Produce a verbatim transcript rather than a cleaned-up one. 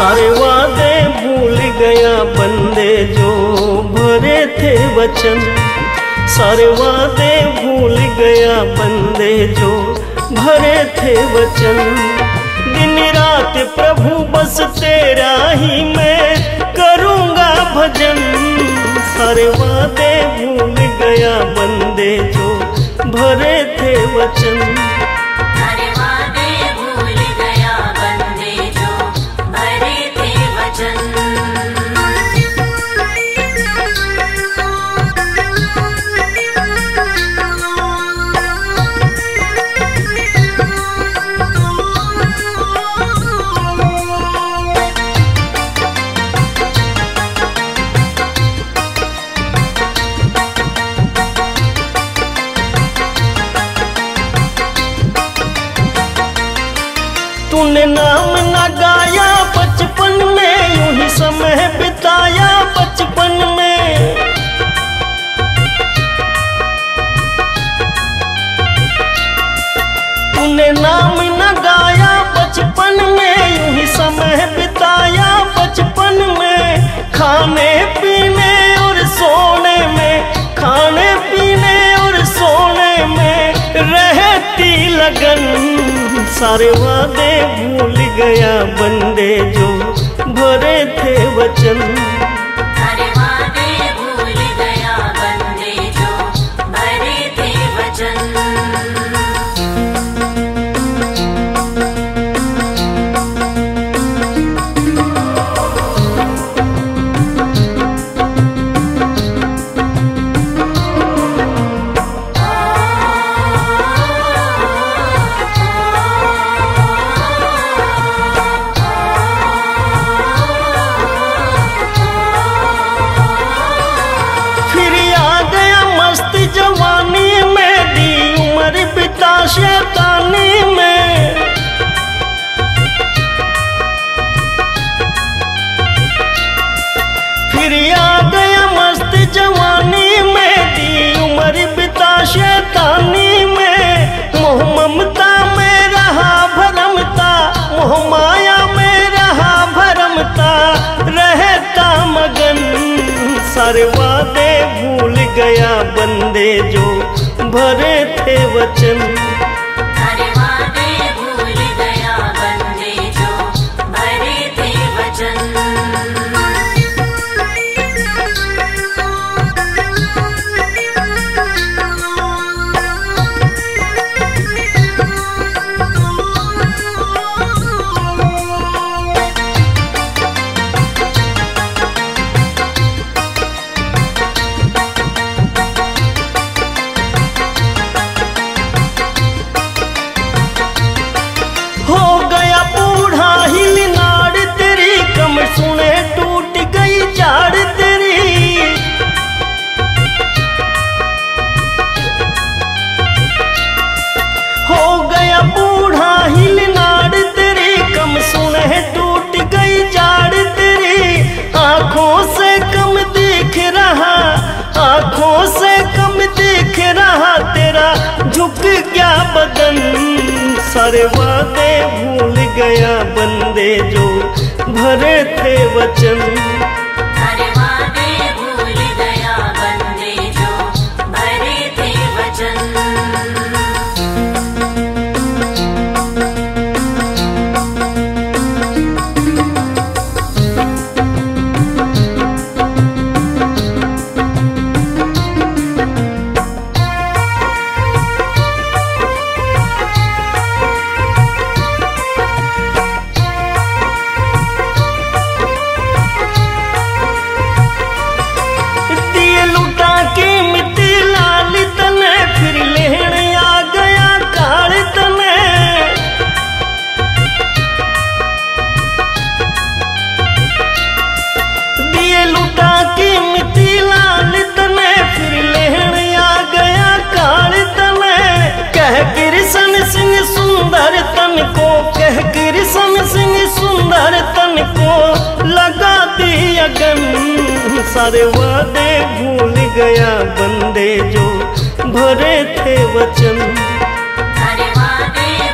सारे वादे भूल गया बंदे जो भरे थे वचन। सारे वादे भूल गया बंदे जो भरे थे वचन। दिन रात प्रभु बस तेरा ही मैं करूँगा भजन। सारे वादे भूल गया बंदे जो भरे थे वचन। सारे वादे भूल गया बंदे जो भरे थे वचन। तूने नाम न गाया बचपन में, यूं ही समय बिताया बचपन में। तूने नाम न गाया बचपन में, यूं ही समय बिताया बचपन में। खाने पीने और सोने में, खाने पीने और सोने में रहती लगन। सारे वादे भूल गया बंदे जो भरे थे वचन। सारे वादे भूल गया बंदे जो भरे थे वचन। शैतानी में फिर आ गया मस्त जवानी में, दी उम्र बिता शैतानी में। मोह ममता में रहा भरमता, मोह माया में रहा भरमता, रहता मगन। सारे वादे भूल गया बंदे जो भरे थे वचन। सारे वादे भूल गया बंदे जो भरे थे वचन। हो गया बूढ़ा हिल नाड़ तेरी, कमर सुने टूट गई झाड़ तेरी। हो गया बूढ़ा हिल नाड़ तेरी, कम सुने टूट गई झाड़ तेरी। आंखों से कम दिख रहा, आंखों से कम दिख रहा तेरा झुक गया बदन। सारे वादे भूल गया बंदे जो भरे थे वचन। सारे वादे भूल गया बंदे जो भरे थे वचन। कृष्ण सिंह सुंदर तन को, कह कृष्ण सिंह सुंदर तन को लगा दी अगन। सारे वादे भूल गया बंदे जो भरे थे वचन। सारे वादे